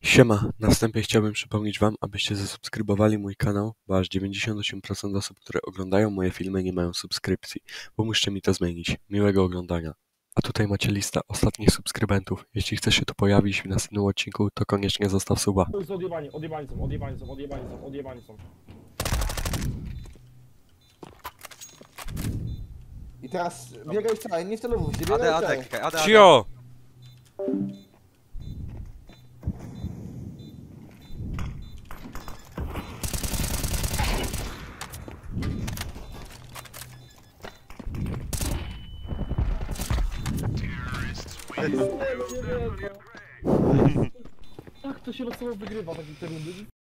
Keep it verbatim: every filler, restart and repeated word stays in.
Siema, na wstępie chciałbym przypomnieć wam, abyście zasubskrybowali mój kanał, bo aż dziewięćdziesiąt osiem procent osób, które oglądają moje filmy, nie mają subskrypcji. Pomóżcie mi to zmienić. Miłego oglądania. A tutaj macie listę ostatnich subskrybentów. Jeśli chcesz się tu pojawić w następnym odcinku, to koniecznie zostaw suba. To jest odjebani, odjebani są, odjebani są, odjebani są, odjebani są. I teraz biegaj w czaj, nie w celowóz, Ade, biegaj w ade, czaj. klikaj, ade, ade. Cio! Tak to się losowo wygrywa, taki te rundy.